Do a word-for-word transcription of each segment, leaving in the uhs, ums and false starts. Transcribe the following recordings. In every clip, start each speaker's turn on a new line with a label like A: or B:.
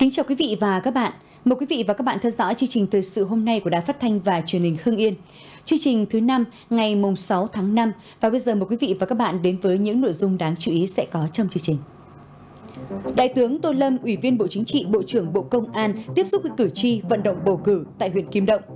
A: Kính chào quý vị và các bạn. Mời quý vị và các bạn theo dõi chương trình thời sự hôm nay của Đài Phát thanh và Truyền hình Hưng Yên. Chương trình thứ năm ngày mùng sáu tháng năm, và bây giờ mời quý vị và các bạn đến với những nội dung đáng chú ý sẽ có trong chương trình. Đại tướng Tô Lâm, Ủy viên Bộ Chính trị, Bộ trưởng Bộ Công an tiếp xúc với cử tri vận động bầu cử tại huyện Kim Động.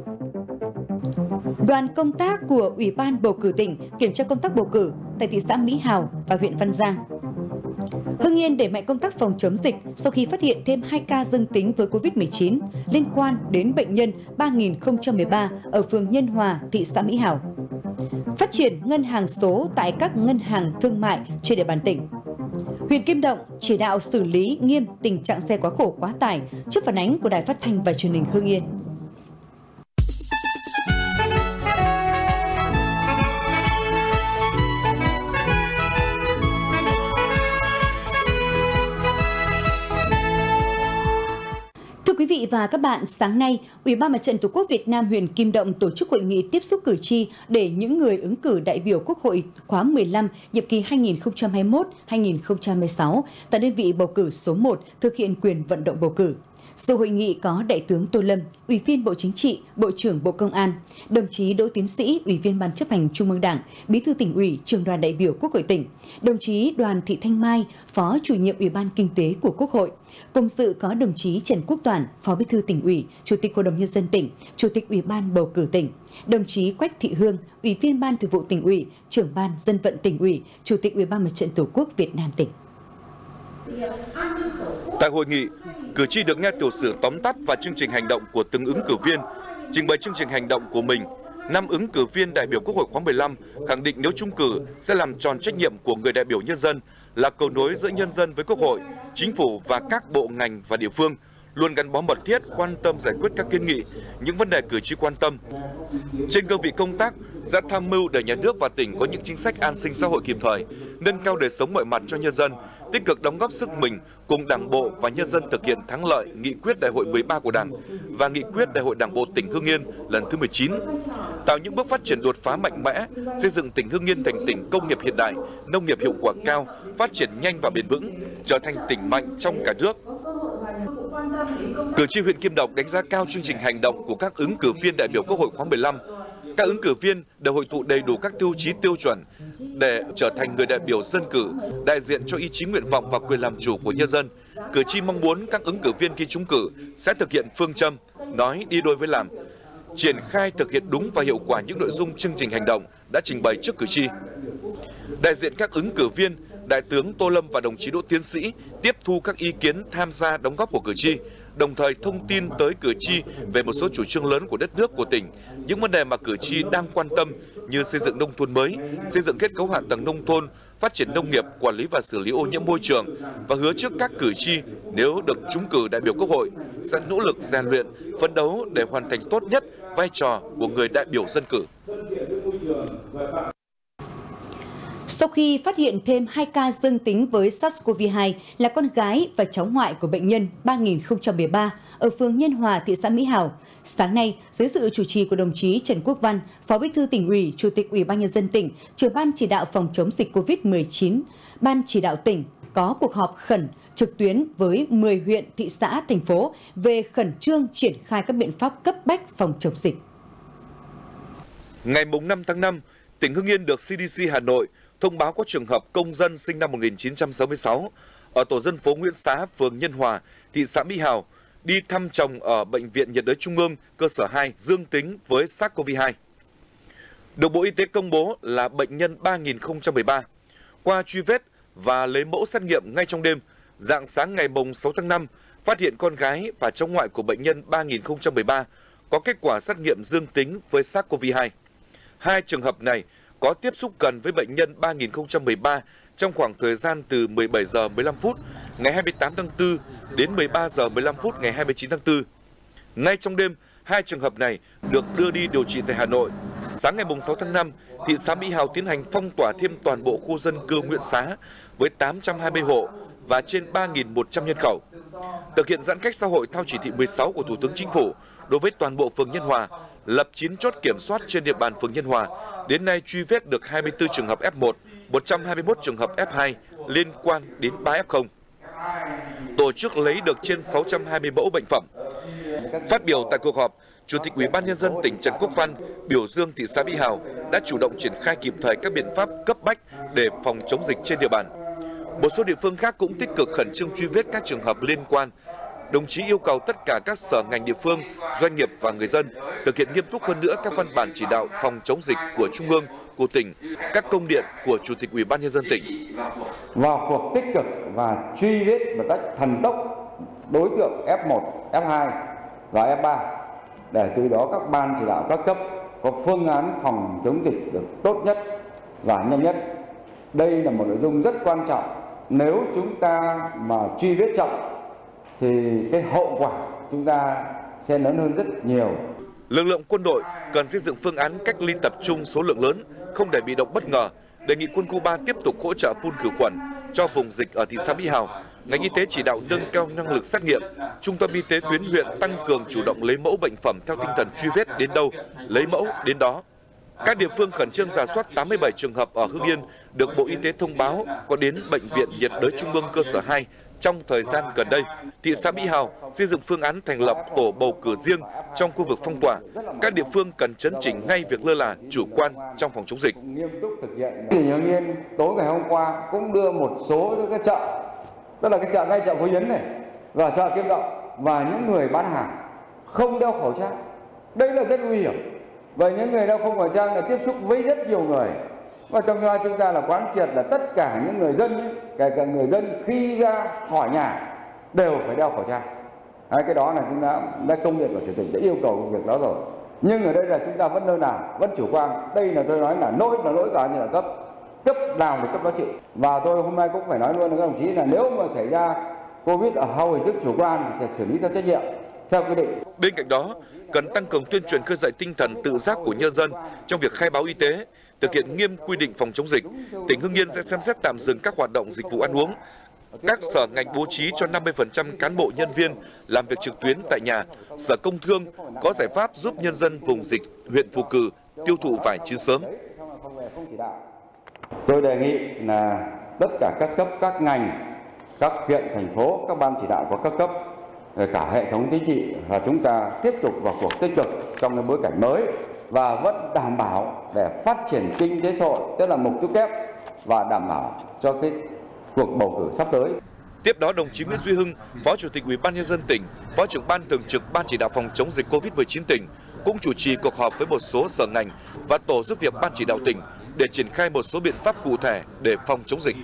A: Đoàn công tác của Ủy ban bầu cử tỉnh kiểm tra công tác bầu cử tại thị xã Mỹ Hào và huyện Văn Giang. Hưng Yên đẩy mạnh công tác phòng chống dịch sau khi phát hiện thêm hai ca dương tính với Covid mười chín liên quan đến bệnh nhân ba nghìn không trăm mười ba ở phường Nhân Hòa, thị xã Mỹ Hào. Phát triển ngân hàng số tại các ngân hàng thương mại trên địa bàn tỉnh. Huyện Kim Động chỉ đạo xử lý nghiêm tình trạng xe quá khổ quá tải trước phản ánh của Đài Phát thanh và Truyền hình Hưng Yên. Thưa quý vị và các bạn, sáng nay, Ủy ban Mặt trận Tổ quốc Việt Nam huyện Kim Động tổ chức hội nghị tiếp xúc cử tri để những người ứng cử đại biểu Quốc hội khóa mười lăm, nhiệm kỳ hai nghìn không trăm hai mươi mốt đến hai nghìn không trăm hai mươi sáu tại đơn vị bầu cử số một thực hiện quyền vận động bầu cử. Dự hội nghị có Đại tướng Tô Lâm, Ủy viên Bộ Chính trị, Bộ trưởng Bộ Công an, đồng chí Đỗ Tiến Sĩ, Ủy viên Ban chấp hành Trung ương Đảng, Bí thư Tỉnh ủy, Trưởng đoàn đại biểu Quốc hội tỉnh, đồng chí Đoàn Thị Thanh Mai, Phó Chủ nhiệm Ủy ban Kinh tế của Quốc hội. Cùng dự có đồng chí Trần Quốc Toản, Phó Bí thư Tỉnh ủy, Chủ tịch Hội đồng Nhân dân tỉnh, Chủ tịch Ủy ban bầu cử tỉnh, đồng chí Quách Thị Hương, Ủy viên Ban Thường vụ Tỉnh ủy, Trưởng ban Dân vận Tỉnh ủy, Chủ tịch Ủy ban Mặt trận Tổ quốc Việt Nam tỉnh.
B: Tại hội nghị, cử tri được nghe tiểu sử tóm tắt và chương trình hành động của từng ứng cử viên. Trình bày chương trình hành động của mình, năm ứng cử viên đại biểu Quốc hội khóa mười lăm khẳng định nếu trúng cử sẽ làm tròn trách nhiệm của người đại biểu nhân dân, là cầu nối giữa nhân dân với Quốc hội, Chính phủ và các bộ ngành và địa phương, luôn gắn bó mật thiết, quan tâm giải quyết các kiến nghị, những vấn đề cử tri quan tâm. Trên cương vị công tác, sẽ tham mưu để nhà nước và tỉnh có những chính sách an sinh xã hội kịp thời, nâng cao đời sống mọi mặt cho nhân dân, tích cực đóng góp sức mình cùng Đảng bộ và nhân dân thực hiện thắng lợi nghị quyết Đại hội mười ba của Đảng và nghị quyết Đại hội Đảng bộ tỉnh Hưng Yên lần thứ mười chín, tạo những bước phát triển đột phá mạnh mẽ, xây dựng tỉnh Hưng Yên thành tỉnh công nghiệp hiện đại, nông nghiệp hiệu quả cao, phát triển nhanh và bền vững, trở thành tỉnh mạnh trong cả nước. Cử tri huyện Kim Động đánh giá cao chương trình hành động của các ứng cử viên đại biểu Quốc hội khóa mười lăm. Các ứng cử viên đều hội tụ đầy đủ các tiêu chí tiêu chuẩn để trở thành người đại biểu dân cử, đại diện cho ý chí nguyện vọng và quyền làm chủ của nhân dân. Cử tri mong muốn các ứng cử viên khi trúng cử sẽ thực hiện phương châm nói đi đôi với làm, triển khai thực hiện đúng và hiệu quả những nội dung chương trình hành động đã trình bày trước cử tri. Đại diện các ứng cử viên, Đại tướng Tô Lâm và đồng chí Đỗ Tiến Sĩ tiếp thu các ý kiến tham gia đóng góp của cử tri, đồng thời thông tin tới cử tri về một số chủ trương lớn của đất nước, của tỉnh, những vấn đề mà cử tri đang quan tâm như xây dựng nông thôn mới, xây dựng kết cấu hạ tầng nông thôn, phát triển nông nghiệp, quản lý và xử lý ô nhiễm môi trường, và hứa trước các cử tri nếu được trúng cử đại biểu Quốc hội sẽ nỗ lực rèn luyện, phấn đấu để hoàn thành tốt nhất vai trò của người đại biểu dân cử.
A: Sau khi phát hiện thêm hai ca dương tính với SARS-xê o vê hai là con gái và cháu ngoại của bệnh nhân ba nghìn không trăm mười ba ở phường Nhân Hòa, thị xã Mỹ Hào, sáng nay, dưới sự chủ trì của đồng chí Trần Quốc Văn, Phó Bí thư Tỉnh ủy, Chủ tịch Ủy ban Nhân dân tỉnh, Trưởng ban chỉ đạo phòng chống dịch Covid mười chín, Ban chỉ đạo tỉnh có cuộc họp khẩn trực tuyến với mười huyện, thị xã, thành phố về khẩn trương triển khai các biện pháp cấp bách phòng chống dịch.
B: Ngày năm tháng năm, tỉnh Hưng Yên được xê đê xê Hà Nội thông báo có trường hợp công dân sinh năm một nghìn chín trăm sáu mươi sáu ở tổ dân phố Nguyễn Xá, phường Nhân Hòa, thị xã Mỹ Hào, đi thăm chồng ở Bệnh viện Nhiệt đới Trung ương cơ sở hai dương tính với SARS-xê o vê hai. Được Bộ Y tế công bố là bệnh nhân ba nghìn không trăm mười ba. Qua truy vết và lấy mẫu xét nghiệm ngay trong đêm, rạng sáng ngày sáu tháng năm, phát hiện con gái và cháu ngoại của bệnh nhân ba nghìn không trăm mười ba có kết quả xét nghiệm dương tính với SARS-xê o vê hai. Hai trường hợp này có tiếp xúc gần với bệnh nhân ba nghìn không trăm mười ba trong khoảng thời gian từ mười bảy giờ mười lăm phút ngày hai mươi tám tháng tư đến mười ba giờ mười lăm phút ngày hai mươi chín tháng tư. Ngay trong đêm, hai trường hợp này được đưa đi điều trị tại Hà Nội. Sáng ngày sáu tháng năm, thị xã Mỹ Hào tiến hành phong tỏa thêm toàn bộ khu dân cư Nguyễn Xá với tám trăm hai mươi hộ và trên ba nghìn một trăm nhân khẩu. Thực hiện giãn cách xã hội theo chỉ thị mười sáu của Thủ tướng Chính phủ đối với toàn bộ phường Nhân Hòa, lập chín chốt kiểm soát trên địa bàn phường Nhân Hòa. Đến nay truy vết được hai mươi tư trường hợp F một, một trăm hai mươi mốt trường hợp F hai liên quan đến ba F không. Tổ tổ chức lấy được trên sáu trăm hai mươi mẫu bệnh phẩm. Phát biểu tại cuộc họp, Chủ tịch Ủy ban Nhân dân tỉnh Trần Quốc Văn biểu dương thị xã Mỹ Hào đã chủ động triển khai kịp thời các biện pháp cấp bách để phòng chống dịch trên địa bàn. Một số địa phương khác cũng tích cực khẩn trương truy vết các trường hợp liên quan. Đồng chí yêu cầu tất cả các sở ngành địa phương, doanh nghiệp và người dân thực hiện nghiêm túc hơn nữa các văn bản chỉ đạo phòng chống dịch của Trung ương, của tỉnh, các công điện của Chủ tịch Ủy ban Nhân dân tỉnh.
C: Vào cuộc tích cực và truy vết một cách thần tốc đối tượng F một, F hai và F ba để từ đó các ban chỉ đạo các cấp có phương án phòng chống dịch được tốt nhất và nhanh nhất. Đây là một nội dung rất quan trọng. Nếu chúng ta mà truy vết chậm thì cái hậu quả chúng ta sẽ lớn hơn rất nhiều.
B: Lực lượng quân đội cần xây dựng phương án cách ly tập trung số lượng lớn, không để bị động bất ngờ. Đề nghị quân khu ba tiếp tục hỗ trợ phun khử khuẩn cho vùng dịch ở thị xã Mỹ Hào. Ngành y tế chỉ đạo nâng cao năng lực xét nghiệm. Trung tâm y tế tuyến huyện tăng cường chủ động lấy mẫu bệnh phẩm theo tinh thần truy vết đến đâu, lấy mẫu đến đó. Các địa phương khẩn trương rà soát tám mươi bảy trường hợp ở Hưng Yên được Bộ Y tế thông báo có đến Bệnh viện nhiệt đới Trung ương cơ sở hai trong thời gian gần đây. Thị xã Mỹ Hào xây dựng phương án thành lập tổ bầu cử riêng trong khu vực phong tỏa. Các địa phương cần chấn chỉnh ngay việc lơ là, chủ quan trong phòng chống dịch.
C: Nghiêm túc thực hiện. Tỉnh Hưng Yên tối ngày hôm qua cũng đưa một số cái chợ, tức là cái chợ ngay chợ Phú Yến này và chợ Kim Động, và những người bán hàng không đeo khẩu trang. Đây là rất nguy hiểm. Và những người đeo không khẩu trang là tiếp xúc với rất nhiều người. Và trong đó chúng ta là quán triệt là tất cả những người dân, kể cả người dân khi ra khỏi nhà đều phải đeo khẩu trang. Đấy, cái đó là chúng ta đã công điện của Chủ tịch đã yêu cầu việc đó rồi. Nhưng ở đây là chúng ta vẫn lơ là, vẫn chủ quan. Đây là tôi nói là lỗi là lỗi cả như là cấp. Cấp nào thì cấp đó chịu. Và tôi hôm nay cũng phải nói luôn với các đồng chí là nếu mà xảy ra Covid ở hầu hình thức chủ quan thì phải xử lý theo trách nhiệm, theo quy định.
B: Bên cạnh đó, cần tăng cường tuyên truyền khơi dậy tinh thần tự giác của nhân dân trong việc khai báo y tế, thực hiện nghiêm quy định phòng chống dịch. Tỉnh Hưng Yên sẽ xem xét tạm dừng các hoạt động dịch vụ ăn uống. Các sở ngành bố trí cho năm mươi phần trăm cán bộ nhân viên làm việc trực tuyến tại nhà. Sở Công Thương có giải pháp giúp nhân dân vùng dịch huyện Phù Cử tiêu thụ vải chín sớm.
C: Tôi đề nghị là tất cả các cấp, các ngành, các huyện, thành phố, các ban chỉ đạo của các cấp, cả hệ thống chính trị và chúng ta tiếp tục vào cuộc tích cực trong cái bối cảnh mới và vẫn đảm bảo để phát triển kinh tế xã hội, tức là mục tiêu kép và đảm bảo cho cái cuộc bầu cử sắp tới.
B: Tiếp đó, đồng chí Nguyễn Duy Hưng, Phó Chủ tịch Ủy ban Nhân dân tỉnh, Phó trưởng ban thường trực Ban chỉ đạo phòng chống dịch Covid mười chín tỉnh cũng chủ trì cuộc họp với một số sở ngành và tổ giúp việc Ban chỉ đạo tỉnh để triển khai một số biện pháp cụ thể để phòng chống dịch.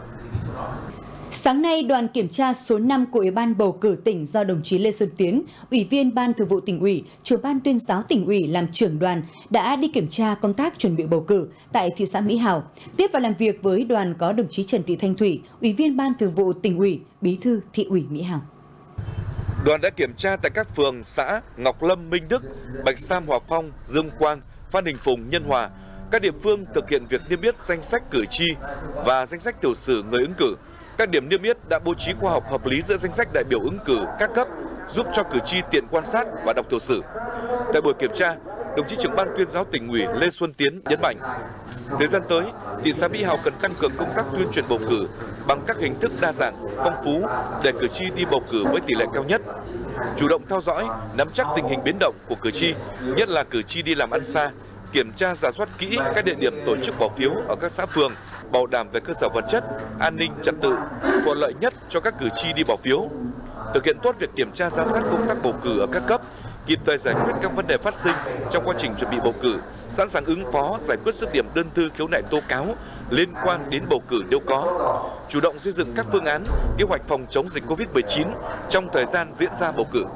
A: Sáng nay, đoàn kiểm tra số năm của Ủy ban bầu cử tỉnh do đồng chí Lê Xuân Tiến, Ủy viên Ban Thường vụ Tỉnh ủy, Trưởng ban Tuyên giáo Tỉnh ủy làm trưởng đoàn đã đi kiểm tra công tác chuẩn bị bầu cử tại thị xã Mỹ Hào. Tiếp và làm việc với đoàn có đồng chí Trần Thị Thanh Thủy, Ủy viên Ban Thường vụ Tỉnh ủy, Bí thư Thị ủy Mỹ Hào.
B: Đoàn đã kiểm tra tại các phường xã Ngọc Lâm, Minh Đức, Bạch Sam, Hòa Phong, Dương Quang, Phan Đình Phùng, Nhân Hòa. Các địa phương thực hiện việc niêm yết danh sách cử tri và danh sách tiểu sử người ứng cử. Các điểm niêm yết đã bố trí khoa học hợp lý giữa danh sách đại biểu ứng cử các cấp, giúp cho cử tri tiện quan sát và đọc tiểu sử. Tại buổi kiểm tra, đồng chí trưởng ban Tuyên giáo Tỉnh ủy Lê Xuân Tiến nhấn mạnh, thời gian tới, thị xã Mỹ Hào cần tăng cường công tác tuyên truyền bầu cử bằng các hình thức đa dạng, phong phú để cử tri đi bầu cử với tỷ lệ cao nhất. Chủ động theo dõi, nắm chắc tình hình biến động của cử tri, nhất là cử tri đi làm ăn xa, kiểm tra rà soát kỹ các địa điểm tổ chức bỏ phiếu ở các xã phường, bảo đảm về cơ sở vật chất, an ninh trật tự, thuận lợi nhất cho các cử tri đi bỏ phiếu. Thực hiện tốt việc kiểm tra giám sát công tác bầu cử ở các cấp, kịp thời giải quyết các vấn đề phát sinh trong quá trình chuẩn bị bầu cử, sẵn sàng ứng phó giải quyết dứt điểm đơn thư khiếu nại tố cáo liên quan đến bầu cử nếu có. Chủ động xây dựng các phương án, kế hoạch phòng chống dịch Covid mười chín trong thời gian diễn ra bầu cử.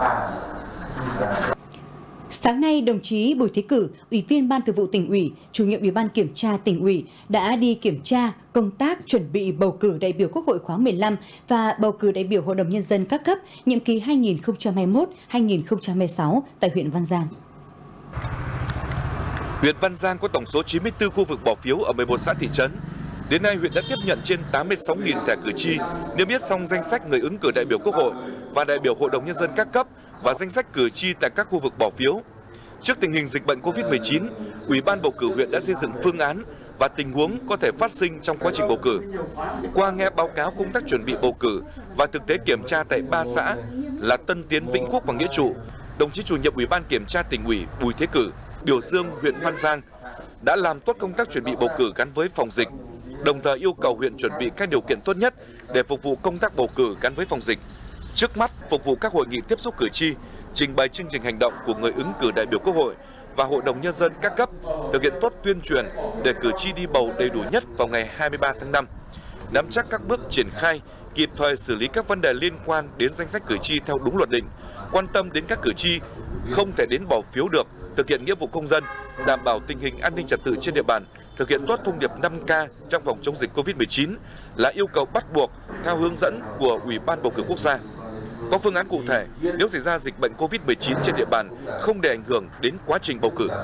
A: Sáng nay, đồng chí Bùi Thế Cử, Ủy viên Ban Thường vụ Tỉnh ủy, Chủ nhiệm Ủy ban Kiểm tra Tỉnh ủy đã đi kiểm tra công tác chuẩn bị bầu cử đại biểu Quốc hội khóa mười lăm và bầu cử đại biểu Hội đồng Nhân dân các cấp nhiệm kỳ hai nghìn không trăm hai mươi mốt đến hai nghìn không trăm hai mươi sáu tại huyện Văn Giang.
B: Huyện Văn Giang có tổng số chín mươi tư khu vực bỏ phiếu ở mười một xã thị trấn. Đến nay, huyện đã tiếp nhận trên tám mươi sáu nghìn thẻ cử tri, niêm yết xong danh sách người ứng cử đại biểu Quốc hội và đại biểu Hội đồng Nhân dân các cấp và danh sách cử tri tại các khu vực bỏ phiếu. Trước tình hình dịch bệnh Covid mười chín, Ủy ban bầu cử huyện đã xây dựng phương án và tình huống có thể phát sinh trong quá trình bầu cử. Qua nghe báo cáo công tác chuẩn bị bầu cử và thực tế kiểm tra tại ba xã là Tân Tiến, Vĩnh Phúc và Nghĩa Trụ, đồng chí chủ nhiệm Ủy ban Kiểm tra Tỉnh ủy Bùi Thế Cử biểu dương huyện Phan Giang đã làm tốt công tác chuẩn bị bầu cử gắn với phòng dịch, đồng thời yêu cầu huyện chuẩn bị các điều kiện tốt nhất để phục vụ công tác bầu cử gắn với phòng dịch. Trước mắt phục vụ các hội nghị tiếp xúc cử tri, trình bày chương trình hành động của người ứng cử đại biểu Quốc hội và Hội đồng Nhân dân các cấp, thực hiện tốt tuyên truyền để cử tri đi bầu đầy đủ nhất vào ngày hai mươi ba tháng năm, nắm chắc các bước triển khai, kịp thời xử lý các vấn đề liên quan đến danh sách cử tri theo đúng luật định, quan tâm đến các cử tri không thể đến bỏ phiếu được, thực hiện nghĩa vụ công dân, đảm bảo tình hình an ninh trật tự trên địa bàn, thực hiện tốt thông điệp năm K trong phòng chống dịch Covid mười chín là yêu cầu bắt buộc theo hướng dẫn của Ủy ban bầu cử quốc gia. Có phương án cụ thể nếu xảy ra dịch bệnh Covid mười chín trên địa bàn không để ảnh hưởng đến quá trình bầu cử.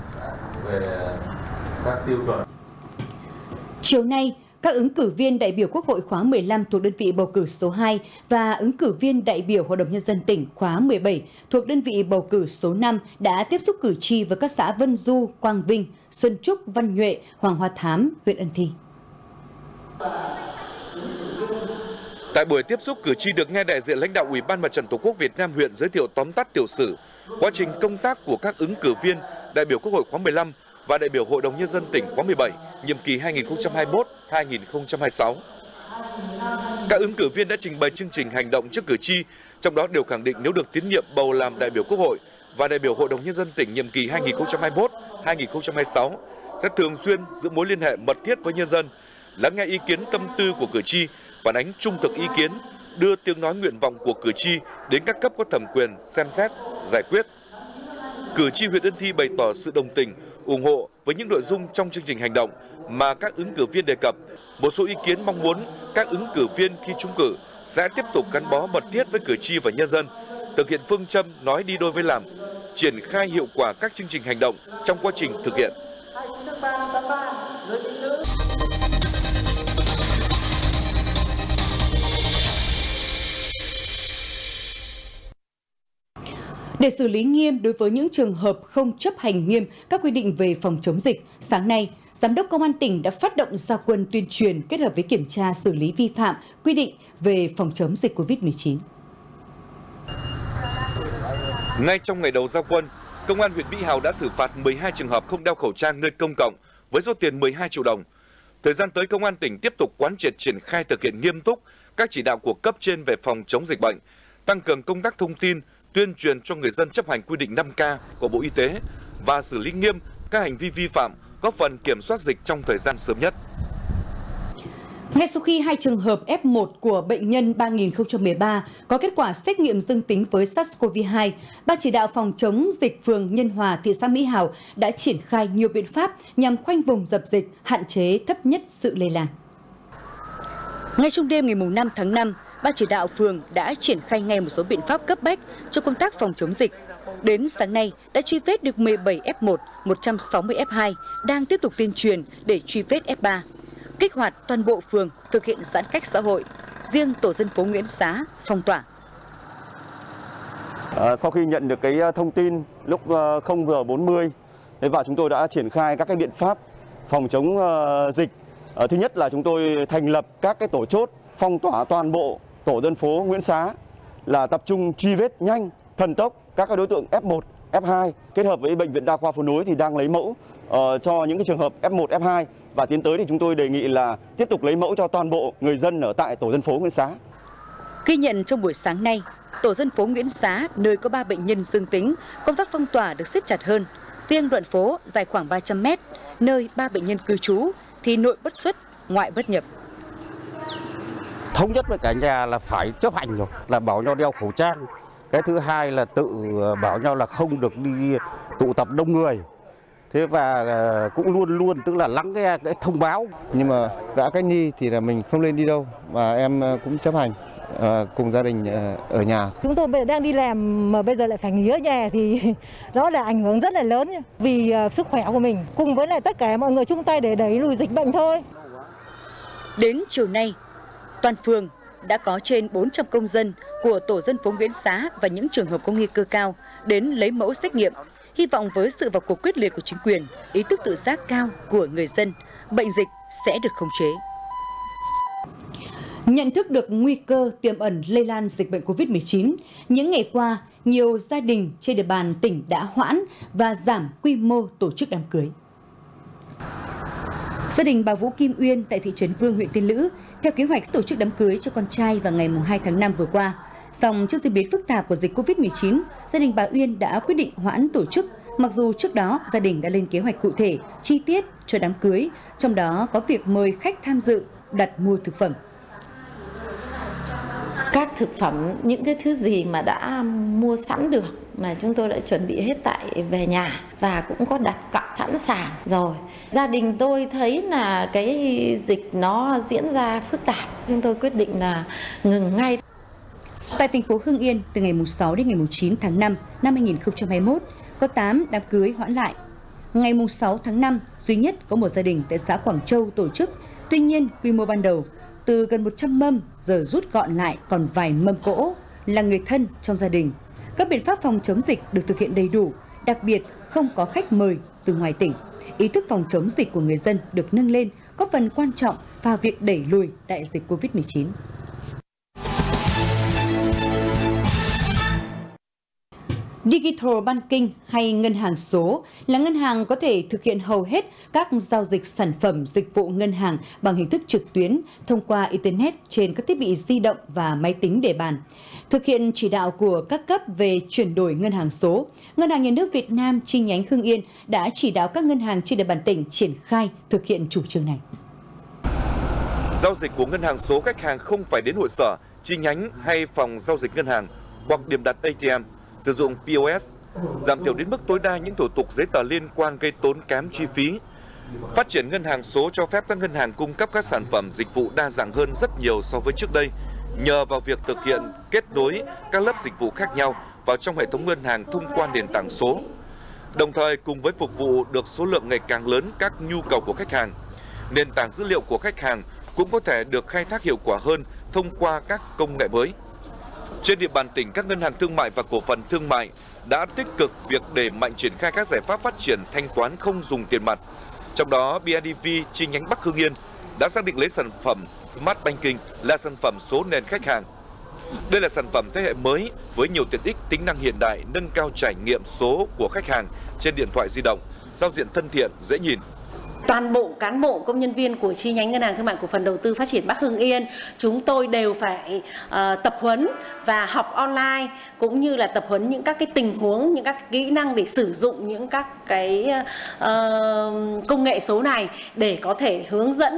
A: Chiều nay, các ứng cử viên đại biểu Quốc hội khóa mười lăm thuộc đơn vị bầu cử số hai và ứng cử viên đại biểu Hội đồng Nhân dân tỉnh khóa mười bảy thuộc đơn vị bầu cử số năm đã tiếp xúc cử tri với các xã Vân Du, Quang Vinh, Xuân Trúc, Văn Nhuệ, Hoàng Hoa Thám, huyện Ân Thi.
B: Tại buổi tiếp xúc, cử tri được nghe đại diện lãnh đạo Ủy ban Mặt trận Tổ quốc Việt Nam huyện giới thiệu tóm tắt tiểu sử, quá trình công tác của các ứng cử viên đại biểu Quốc hội khóa mười lăm và đại biểu Hội đồng Nhân dân tỉnh khóa mười bảy, nhiệm kỳ hai nghìn không trăm hai mươi mốt đến hai nghìn không trăm hai mươi sáu. Các ứng cử viên đã trình bày chương trình hành động trước cử tri, trong đó đều khẳng định nếu được tín nhiệm bầu làm đại biểu Quốc hội và đại biểu Hội đồng Nhân dân tỉnh nhiệm kỳ hai nghìn không trăm hai mươi mốt đến hai nghìn không trăm hai mươi sáu sẽ thường xuyên giữ mối liên hệ mật thiết với nhân dân, lắng nghe ý kiến tâm tư của cử tri, phản ánh trung thực ý kiến, đưa tiếng nói nguyện vọng của cử tri đến các cấp có thẩm quyền xem xét, giải quyết. Cử tri huyện Ân Thi bày tỏ sự đồng tình, ủng hộ với những nội dung trong chương trình hành động mà các ứng cử viên đề cập. Một số ý kiến mong muốn các ứng cử viên khi trúng cử sẽ tiếp tục gắn bó mật thiết với cử tri và nhân dân, thực hiện phương châm nói đi đôi với làm, triển khai hiệu quả các chương trình hành động trong quá trình thực hiện.
A: Để xử lý nghiêm đối với những trường hợp không chấp hành nghiêm các quy định về phòng chống dịch, sáng nay, Giám đốc Công an tỉnh đã phát động ra quân tuyên truyền kết hợp với kiểm tra xử lý vi phạm quy định về phòng chống dịch Covid mười chín.
B: Ngay trong ngày đầu ra quân, Công an huyện Mỹ Hào đã xử phạt mười hai trường hợp không đeo khẩu trang nơi công cộng với số tiền mười hai triệu đồng. Thời gian tới, Công an tỉnh tiếp tục quán triệt triển khai thực hiện nghiêm túc các chỉ đạo của cấp trên về phòng chống dịch bệnh, tăng cường công tác thông tin, tuyên truyền cho người dân chấp hành quy định năm K của Bộ Y tế và xử lý nghiêm các hành vi vi phạm, góp phần kiểm soát dịch trong thời gian sớm nhất.
A: Ngay sau khi hai trường hợp F một của bệnh nhân ba nghìn không trăm mười ba có kết quả xét nghiệm dương tính với SARS-xê o vê hai, Ban chỉ đạo phòng chống dịch phường Nhân Hòa, thị xã Mỹ Hào đã triển khai nhiều biện pháp nhằm khoanh vùng dập dịch, hạn chế thấp nhất sự lây lan. Ngay trong đêm ngày năm tháng năm, Ban chỉ đạo phường đã triển khai ngay một số biện pháp cấp bách cho công tác phòng chống dịch. Đến sáng nay đã truy vết được mười bảy F một, một trăm sáu mươi F hai, đang tiếp tục tuyên truyền để truy vết F ba. Kích hoạt toàn bộ phường thực hiện giãn cách xã hội, riêng tổ dân phố Nguyễn Xá phong tỏa.
D: À, sau khi nhận được cái thông tin lúc không giờ bốn mươi và chúng tôi đã triển khai các cái biện pháp phòng chống uh, dịch. À, thứ nhất là chúng tôi thành lập các cái tổ chốt phong tỏa toàn bộ tổ dân phố Nguyễn Xá, là tập trung truy vết nhanh, thần tốc các cái đối tượng F một, F hai, kết hợp với Bệnh viện Đa khoa Phố Nối thì đang lấy mẫu uh, cho những cái trường hợp F một, F hai, và tiến tới thì chúng tôi đề nghị là tiếp tục lấy mẫu cho toàn bộ người dân ở tại tổ dân phố Nguyễn Xá.
A: Ghi nhận trong buổi sáng nay, tổ dân phố Nguyễn Xá nơi có ba bệnh nhân dương tính, công tác phong tỏa được siết chặt hơn. Riêng đoạn phố dài khoảng ba trăm mét, nơi ba bệnh nhân cư trú thì nội bất xuất, ngoại bất nhập.
E: Thống nhất với cả nhà là phải chấp hành rồi, là bảo nhau đeo khẩu trang. Cái thứ hai là tự bảo nhau là không được đi tụ tập đông người. Thế và cũng luôn luôn tức là lắng nghe cái thông báo.
F: Nhưng mà đã cách ly thì là mình không lên đi đâu, và em cũng chấp hành cùng gia đình ở nhà.
G: Chúng tôi bây giờ đang đi làm mà bây giờ lại phải nghỉ ở nhà thì đó là ảnh hưởng rất là lớn vì sức khỏe của mình, cùng với lại tất cả mọi người chung tay để đẩy lùi dịch bệnh thôi.
A: Đến chiều nay, toàn phường đã có trên bốn trăm công dân của tổ dân phố Nguyễn Xá và những trường hợp có nguy cơ cao đến lấy mẫu xét nghiệm. Hy vọng với sự vào cuộc quyết liệt của chính quyền, ý thức tự giác cao của người dân bệnh dịch sẽ được khống chế. Nhận thức được nguy cơ tiềm ẩn lây lan dịch bệnh Covid mười chín, những ngày qua, nhiều gia đình trên địa bàn tỉnh đã hoãn và giảm quy mô tổ chức đám cưới. Gia đình bà Vũ Kim Uyên tại thị trấn Vương, huyện Tiên Lữ, theo kế hoạch tổ chức đám cưới cho con trai vào ngày hai tháng năm vừa qua. Song trước diễn biến phức tạp của dịch Covid mười chín, gia đình bà Uyên đã quyết định hoãn tổ chức, mặc dù trước đó gia đình đã lên kế hoạch cụ thể, chi tiết cho đám cưới, trong đó có việc mời khách tham dự, đặt mua thực phẩm.
H: Các thực phẩm, những cái thứ gì mà đã mua sẵn được mà chúng tôi đã chuẩn bị hết tại về nhà và cũng có đặt cặp sẵn sàng rồi. Gia đình tôi thấy là cái dịch nó diễn ra phức tạp, chúng tôi quyết định là ngừng ngay.
A: Tại thành phố Hưng Yên, từ ngày sáu đến ngày chín tháng năm năm hai nghìn không trăm hai mươi mốt, có tám đám cưới hoãn lại. Ngày sáu tháng năm, duy nhất có một gia đình tại xã Quảng Châu tổ chức. Tuy nhiên, quy mô ban đầu từ gần một trăm mâm giờ rút gọn lại còn vài mâm cỗ là người thân trong gia đình. Các biện pháp phòng chống dịch được thực hiện đầy đủ, đặc biệt không có khách mời từ ngoài tỉnh. Ý thức phòng chống dịch của người dân được nâng lên, góp phần quan trọng vào việc đẩy lùi đại dịch Covid mười chín. Digital Banking hay ngân hàng số là ngân hàng có thể thực hiện hầu hết các giao dịch sản phẩm dịch vụ ngân hàng bằng hình thức trực tuyến thông qua Internet trên các thiết bị di động và máy tính để bàn. Thực hiện chỉ đạo của các cấp về chuyển đổi ngân hàng số, Ngân hàng Nhà nước Việt Nam chi nhánh Hưng Yên đã chỉ đạo các ngân hàng trên địa bàn tỉnh triển khai thực hiện chủ trương này.
B: Giao dịch của ngân hàng số, khách hàng không phải đến hội sở, chi nhánh hay phòng giao dịch ngân hàng hoặc điểm đặt A T M, sử dụng P O S, giảm thiểu đến mức tối đa những thủ tục giấy tờ liên quan gây tốn kém chi phí. Phát triển ngân hàng số cho phép các ngân hàng cung cấp các sản phẩm dịch vụ đa dạng hơn rất nhiều so với trước đây, nhờ vào việc thực hiện kết nối các lớp dịch vụ khác nhau vào trong hệ thống ngân hàng thông qua nền tảng số. Đồng thời, cùng với phục vụ được số lượng ngày càng lớn các nhu cầu của khách hàng, nền tảng dữ liệu của khách hàng cũng có thể được khai thác hiệu quả hơn thông qua các công nghệ mới. Trên địa bàn tỉnh, các ngân hàng thương mại và cổ phần thương mại đã tích cực việc đẩy mạnh triển khai các giải pháp phát triển thanh toán không dùng tiền mặt. Trong đó, bê i đê vê chi nhánh Bắc Hưng Yên đã xác định lấy sản phẩm Smart Banking là sản phẩm số nền khách hàng. Đây là sản phẩm thế hệ mới với nhiều tiện ích, tính năng hiện đại, nâng cao trải nghiệm số của khách hàng trên điện thoại di động, giao diện thân thiện, dễ nhìn.
H: Toàn bộ cán bộ công nhân viên của chi nhánh Ngân hàng Thương mại Cổ phần Đầu tư Phát triển Bắc Hưng Yên, chúng tôi đều phải uh, tập huấn và học online, cũng như là tập huấn những các cái tình huống, những các kỹ năng để sử dụng những các cái uh, công nghệ số này để có thể hướng dẫn,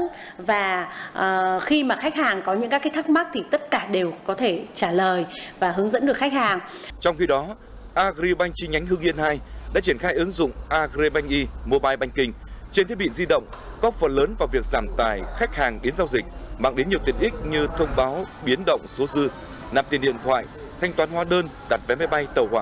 H: và uh, khi mà khách hàng có những các cái thắc mắc thì tất cả đều có thể trả lời và hướng dẫn được khách hàng.
B: Trong khi đó, Agribank chi nhánh Hưng Yên hai đã triển khai ứng dụng Agribank E Mobile Banking trên thiết bị di động, góp phần lớn vào việc giảm tải khách hàng đến giao dịch, mang đến nhiều tiện ích như thông báo biến động số dư, nạp tiền điện thoại, thanh toán hóa đơn, đặt vé máy bay, tàu hỏa,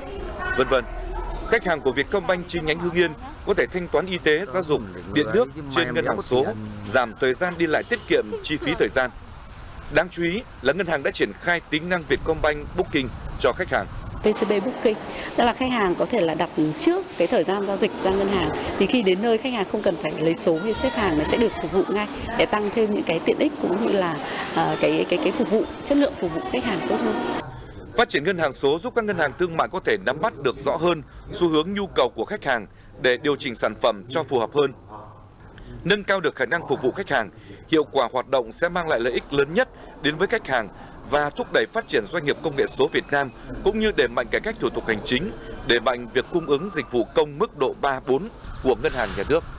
B: vân vân. Khách hàng của Vietcombank chi nhánh Hưng Yên có thể thanh toán y tế, giáo dục, điện nước trên ngân hàng số, giảm thời gian đi lại, tiết kiệm chi phí thời gian. Đáng chú ý là ngân hàng đã triển khai tính năng Vietcombank Booking cho khách hàng.
I: vê xê bê Booking, tức là khách hàng có thể là đặt trước cái thời gian giao dịch ra ngân hàng, thì khi đến nơi khách hàng không cần phải lấy số hay xếp hàng, nó sẽ được phục vụ ngay để tăng thêm những cái tiện ích cũng như là uh, cái cái cái phục vụ, chất lượng phục vụ khách hàng tốt hơn.
B: Phát triển ngân hàng số giúp các ngân hàng thương mại có thể nắm bắt được rõ hơn xu hướng nhu cầu của khách hàng để điều chỉnh sản phẩm cho phù hợp hơn. Nâng cao được khả năng phục vụ khách hàng, hiệu quả hoạt động sẽ mang lại lợi ích lớn nhất đến với khách hàng và thúc đẩy phát triển doanh nghiệp công nghệ số Việt Nam, cũng như đẩy mạnh cải cách thủ tục hành chính, đẩy mạnh việc cung ứng dịch vụ công mức độ ba bốn của Ngân hàng Nhà nước.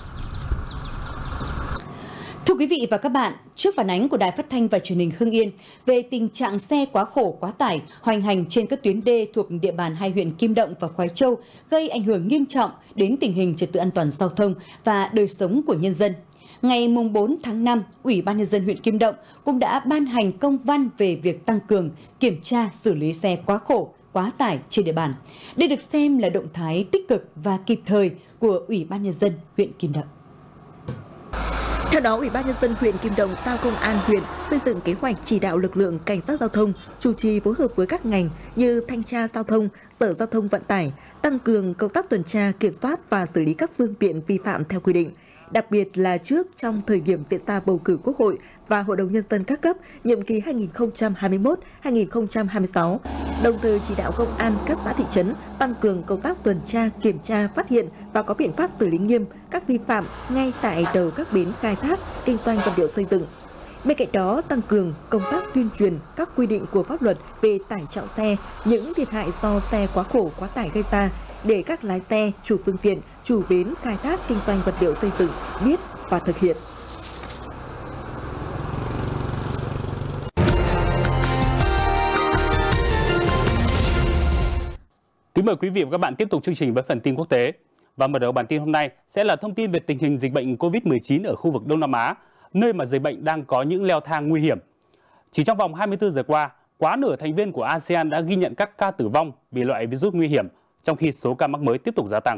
A: Thưa quý vị và các bạn, trước phản ánh của Đài Phát thanh và Truyền hình Hưng Yên về tình trạng xe quá khổ quá tải hoành hành trên các tuyến đê thuộc địa bàn hai huyện Kim Động và Khoái Châu, gây ảnh hưởng nghiêm trọng đến tình hình trật tự an toàn giao thông và đời sống của nhân dân, ngày bốn tháng năm, Ủy ban Nhân dân huyện Kim Động cũng đã ban hành công văn về việc tăng cường kiểm tra xử lý xe quá khổ, quá tải trên địa bàn. Đây được xem là động thái tích cực và kịp thời của Ủy ban Nhân dân huyện Kim Động.
J: Theo đó, Ủy ban Nhân dân huyện Kim Động giao Công an huyện xây dựng kế hoạch chỉ đạo lực lượng cảnh sát giao thông chủ trì phối hợp với các ngành như thanh tra giao thông, Sở Giao thông Vận tải, tăng cường công tác tuần tra, kiểm soát và xử lý các phương tiện vi phạm theo quy định. đặc biệt là trước trong thời điểm diễn ra bầu cử Quốc hội và Hội đồng Nhân dân các cấp nhiệm kỳ hai nghìn không trăm hai mươi mốt đến hai nghìn không trăm hai mươi sáu, đồng thời chỉ đạo công an các xã thị trấn tăng cường công tác tuần tra, kiểm tra, phát hiện và có biện pháp xử lý nghiêm các vi phạm ngay tại đầu các bến khai thác, kinh doanh vật liệu xây dựng. Bên cạnh đó, tăng cường công tác tuyên truyền các quy định của pháp luật về tải trọng xe, những thiệt hại do xe quá khổ, quá tải gây ra, để các lái xe, chủ phương tiện, chủ bến khai thác kinh doanh vật liệu xây dựng biết và thực hiện.
K: Kính mời quý vị và các bạn tiếp tục chương trình với phần tin quốc tế. Và mở đầu bản tin hôm nay sẽ là thông tin về tình hình dịch bệnh Covid mười chín ở khu vực Đông Nam Á, nơi mà dịch bệnh đang có những leo thang nguy hiểm. Chỉ trong vòng hai mươi tư giờ qua, quá nửa thành viên của a sê an đã ghi nhận các ca tử vong vì loại virus nguy hiểm, trong khi số ca mắc mới tiếp tục gia tăng.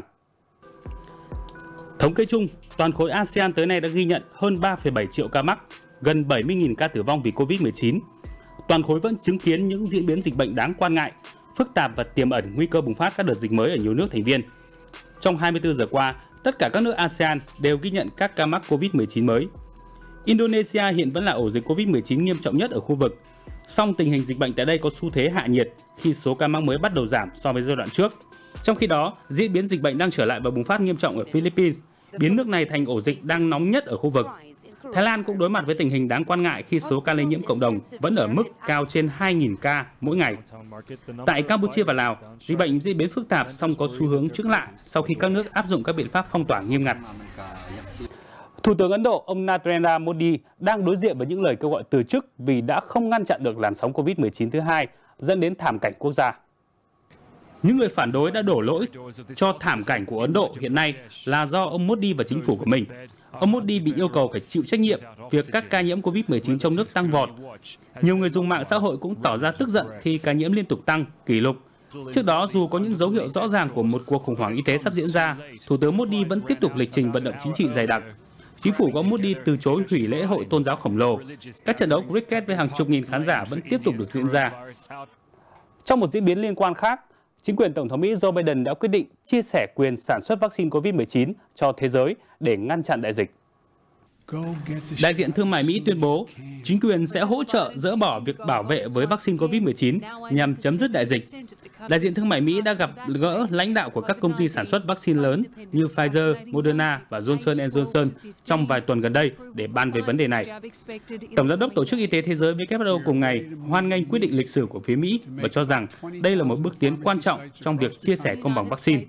K: Thống kê chung, toàn khối a sê an tới nay đã ghi nhận hơn ba phẩy bảy triệu ca mắc, gần bảy mươi nghìn ca tử vong vì Covid mười chín. Toàn khối vẫn chứng kiến những diễn biến dịch bệnh đáng quan ngại, phức tạp và tiềm ẩn nguy cơ bùng phát các đợt dịch mới ở nhiều nước thành viên. Trong hai mươi tư giờ qua, tất cả các nước a sê an đều ghi nhận các ca mắc Covid mười chín mới. Indonesia hiện vẫn là ổ dịch Covid mười chín nghiêm trọng nhất ở khu vực. Song tình hình dịch bệnh tại đây có xu thế hạ nhiệt khi số ca mắc mới bắt đầu giảm so với giai đoạn trước. Trong khi đó, diễn biến dịch bệnh đang trở lại và bùng phát nghiêm trọng ở Philippines, biến nước này thành ổ dịch đang nóng nhất ở khu vực. Thái Lan cũng đối mặt với tình hình đáng quan ngại khi số ca lây nhiễm cộng đồng vẫn ở mức cao trên hai nghìn ca mỗi ngày. Tại Campuchia và Lào, dịch bệnh diễn biến phức tạp song có xu hướng chững lại sau khi các nước áp dụng các biện pháp phong tỏa nghiêm ngặt. Thủ tướng Ấn Độ ông Narendra Modi đang đối diện với những lời kêu gọi từ chức vì đã không ngăn chặn được làn sóng Covid mười chín thứ hai, dẫn đến thảm cảnh quốc gia. Những người phản đối đã đổ lỗi cho thảm cảnh của Ấn Độ hiện nay là do ông Modi và chính phủ của mình. Ông Modi bị yêu cầu phải chịu trách nhiệm việc các ca nhiễm Covid mười chín trong nước tăng vọt. Nhiều người dùng mạng xã hội cũng tỏ ra tức giận khi ca nhiễm liên tục tăng, kỷ lục. Trước đó, dù có những dấu hiệu rõ ràng của một cuộc khủng hoảng y tế sắp diễn ra, Thủ tướng Modi vẫn tiếp tục lịch trình vận động chính trị dày đặc. Chính phủ của Modi từ chối hủy lễ hội tôn giáo khổng lồ. Các trận đấu cricket với hàng chục nghìn khán giả vẫn tiếp tục được diễn ra. Trong một diễn biến liên quan khác, chính quyền Tổng thống Mỹ Joe Biden đã quyết định chia sẻ quyền sản xuất vaccine Covid mười chín cho thế giới để ngăn chặn đại dịch. Đại diện thương mại Mỹ tuyên bố chính quyền sẽ hỗ trợ dỡ bỏ việc bảo vệ với vaccine Covid mười chín nhằm chấm dứt đại dịch. Đại diện thương mại Mỹ đã gặp gỡ lãnh đạo của các công ty sản xuất vaccine lớn như Pfizer, Moderna và Johnson and Johnson trong vài tuần gần đây để bàn về vấn đề này. Tổng giám đốc Tổ chức Y tế Thế giới W H O cùng ngày hoan nghênh quyết định lịch sử của phía Mỹ và cho rằng đây là một bước tiến quan trọng trong việc chia sẻ công bằng vaccine.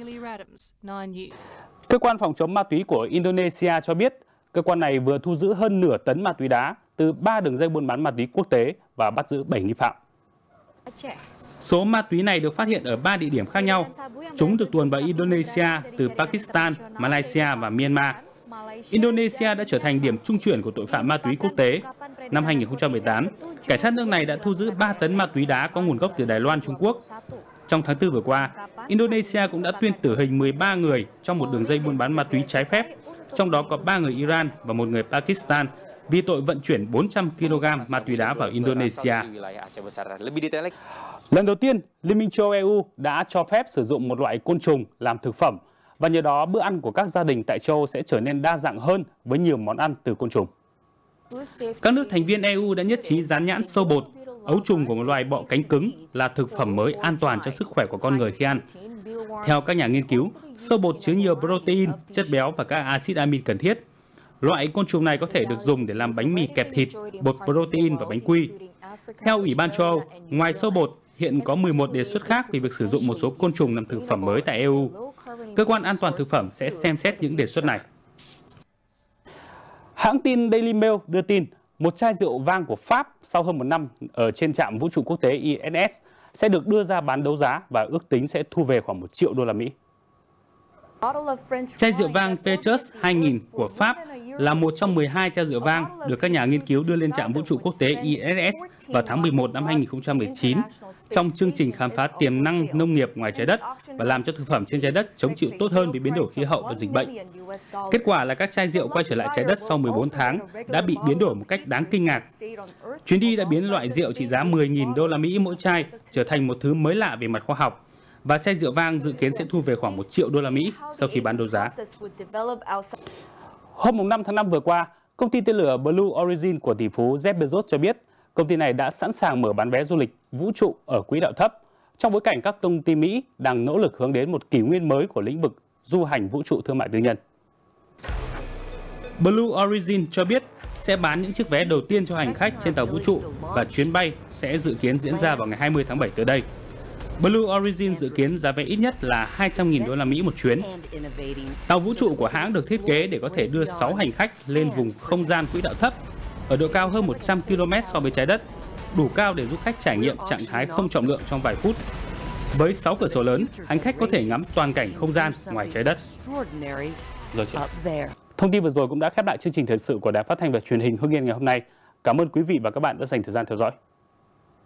K: Cơ quan phòng chống ma túy của Indonesia cho biết cơ quan này vừa thu giữ hơn nửa tấn ma túy đá từ ba đường dây buôn bán ma túy quốc tế và bắt giữ bảy nghi phạm. Số ma túy này được phát hiện ở ba địa điểm khác nhau. Chúng được tuồn vào Indonesia từ Pakistan, Malaysia và Myanmar. Indonesia đã trở thành điểm trung chuyển của tội phạm ma túy quốc tế. Năm hai nghìn không trăm mười tám, cảnh sát nước này đã thu giữ ba tấn ma túy đá có nguồn gốc từ Đài Loan, Trung Quốc. Trong tháng tư vừa qua, Indonesia cũng đã tuyên tử hình mười ba người trong một đường dây buôn bán ma túy trái phép, trong đó có ba người Iran và một người Pakistan vì tội vận chuyển bốn trăm ki lô gam ma túy đá vào Indonesia. Lần đầu tiên, Liên minh châu Âu E U đã cho phép sử dụng một loại côn trùng làm thực phẩm và nhờ đó bữa ăn của các gia đình tại châu Âu sẽ trở nên đa dạng hơn với nhiều món ăn từ côn trùng. Các nước thành viên E U đã nhất trí dán nhãn sâu bột, ấu trùng của một loài bọ cánh cứng là thực phẩm mới an toàn cho sức khỏe của con người khi ăn. Theo các nhà nghiên cứu, sâu bột chứa nhiều protein, chất béo và các axit amin cần thiết. Loại côn trùng này có thể được dùng để làm bánh mì kẹp thịt, bột protein và bánh quy. Theo Ủy ban châu Âu, ngoài sâu bột, hiện có mười một đề xuất khác về việc sử dụng một số côn trùng làm thực phẩm mới tại E U. Cơ quan an toàn thực phẩm sẽ xem xét những đề xuất này. Hãng tin Daily Mail đưa tin một chai rượu vang của Pháp sau hơn một năm ở trên trạm vũ trụ quốc tế I S S sẽ được đưa ra bán đấu giá và ước tính sẽ thu về khoảng một triệu đô la Mỹ. Chai rượu vang Petrus hai nghìn của Pháp là một trong mười hai chai rượu vang được các nhà nghiên cứu đưa lên trạm vũ trụ quốc tế I S S vào tháng mười một năm hai nghìn không trăm mười chín trong chương trình khám phá tiềm năng nông nghiệp ngoài trái đất và làm cho thực phẩm trên trái đất chống chịu tốt hơn với biến đổi khí hậu và dịch bệnh. Kết quả là các chai rượu quay trở lại trái đất sau mười bốn tháng đã bị biến đổi một cách đáng kinh ngạc. Chuyến đi đã biến loại rượu trị giá mười nghìn đô la Mỹ mỗi chai trở thành một thứ mới lạ về mặt khoa học. Và chai rượu vang dự kiến sẽ thu về khoảng một triệu đô la Mỹ sau khi bán đấu giá. Hôm năm tháng năm vừa qua, công ty tên lửa Blue Origin của tỷ phú Jeff Bezos cho biết công ty này đã sẵn sàng mở bán vé du lịch vũ trụ ở quỹ đạo thấp trong bối cảnh các công ty Mỹ đang nỗ lực hướng đến một kỷ nguyên mới của lĩnh vực du hành vũ trụ thương mại tư nhân. Blue Origin cho biết sẽ bán những chiếc vé đầu tiên cho hành khách trên tàu vũ trụ và chuyến bay sẽ dự kiến diễn ra vào ngày hai mươi tháng bảy tới đây. Blue Origin dự kiến giá vé ít nhất là hai trăm nghìn đô la Mỹ một chuyến. Tàu vũ trụ của hãng được thiết kế để có thể đưa sáu hành khách lên vùng không gian quỹ đạo thấp ở độ cao hơn một trăm ki lô mét so với trái đất, đủ cao để giúp khách trải nghiệm trạng thái không trọng lượng trong vài phút. Với sáu cửa sổ lớn, hành khách có thể ngắm toàn cảnh không gian ngoài trái đất. Rồi chị. Thông tin vừa rồi cũng đã khép lại chương trình thời sự của Đài Phát thanh và Truyền hình Hưng Yên ngày hôm nay. Cảm ơn quý vị và các bạn đã dành thời gian theo dõi.